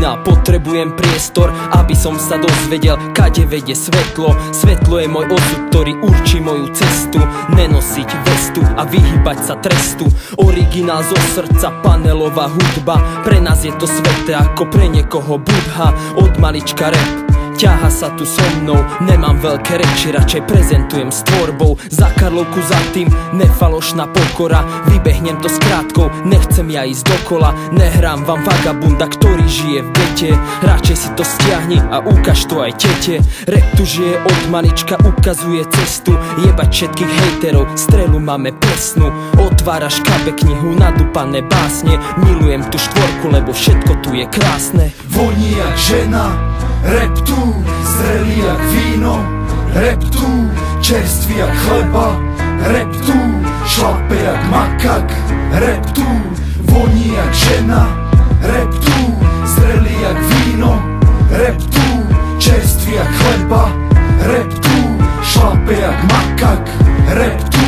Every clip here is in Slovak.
originál, potrebujem priestor, aby som sa dozvedel, kade vedie svetlo. Svetlo je môj osud, ktorý určí moju cestu. Nenosiť vestu a vyhýbať sa trestu. Originál zo srdca, panelová hudba. Pre nás je to sveté ako pre niekoho Budha. Od malička rap ťaha sa tu so mnou, nemám veľké reči, radšej prezentujem s tvorbou. Za Karlovku za tým, nefalošná pokora. Vybehnem to s krátkou, nechcem ja ísť dokola. Nehrám vám vagabunda, ktorý žije v gete. Radšej si to stiahni a ukáž to aj tete. Rap tu žije od malička, ukazuje cestu. Jebať všetkých hejterov, strelu máme presnú. Otváraš kabe knihu, nadúpané básne. Milujem tú štvorku, lebo všetko tu je krásne. Voní jak žena, rap tu, zrelý jak víno. Rap tu, čerstvý jak chleba. Rap tu, šlape jak makak. Rap tu, voní jak žena. Rap tu, zrelý jak víno. Rap tu, čerstvý jak chleba. Rap tu, šlape jak makak. Rap tu,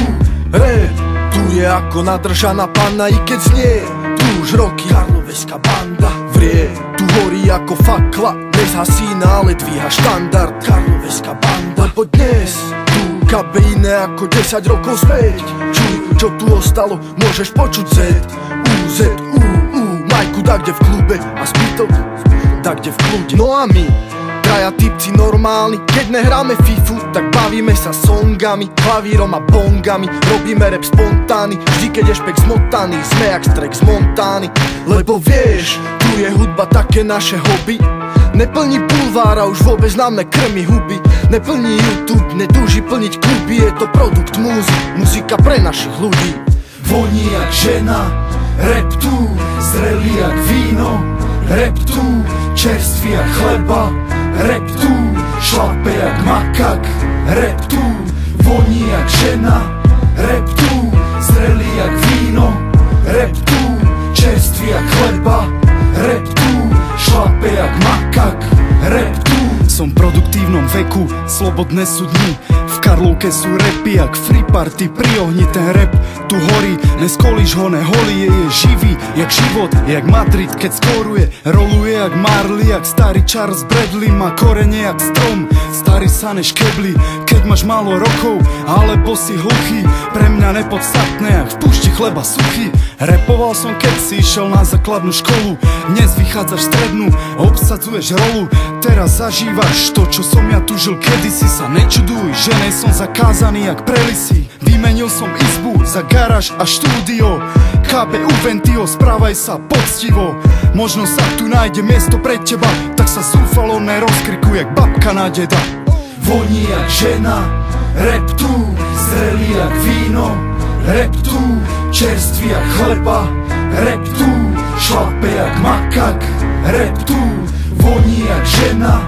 tu je ako nadržaná panna, i keď znie tu už roky karloveská banda vrie. Tu horí ako fakla, nezhasína, ale dvíha štandard karloveská banda. Lebo dnes tu kabe iné ako 10 rokov späť. Čuj, čo tu ostalo, môžeš počuť Z, U, Z, U, U. Majku dakde v klube a zbytok dakde v kľude. No a my, traja typci normálni, keď nehráme Fifu, tak bavíme sa songami, klavírom a bongami. Robíme rap spontánny, vždy keď je špek zmotaný, sme jak strek z Montány. Lebo vieš, tu je hudba také naše hobby. Neplní bulvára, už vôbec nám nekrmi huby. Neplní YouTube, netúži plniť kluby. Je to produkt múzy, muzika pre našich ľudí. voní jak žena. Rap tu, zrelý jak víno. Rap tu, čerstvý jak chleba. Rap tu, šlape jak makak. Rap tu, voní jak žena. Rap tu, zrelý jak víno. Rap tu, čerstvý jak chleba. Rap tu, šlape jak makak. Rap tu. Som v produktívnom veku, slobodné sú dni. V Karlovke sú rapy jak free party. Pri ohni ten rap tu horí, neskolíš ho, neholí. Je živý jak život, jak Madrid keď skoruje. Roluje jak Marley, jak starý Charles Bradley. Má korene jak strom, starý sa neškebli. Keď máš málo rokov, alebo si hluchý, pre mňa nepodstatné, jak v púšti chleba suchý. Rapoval som keď si išiel na základnú školu. Dnes vychádzaš strednú, obsadzuješ rolu. Teraz zažívaš to, čo som ja tužil kedysi. Sa nečuduj, že nej som zakázaný jak prelisy. Vymenil som izbu za garáž a štúdio. KBU Ventio, správaj sa poctivo. Možno sa tu nájde miesto pre teba, tak sa zúfalo nerozkrikuj jak babka na deda. Voní jak žena, rap tu, zrelý jak víno. Rap tu, čerstvý jak chleba. Rap tu, šlape jak makak. Rap tu, voní jak žena.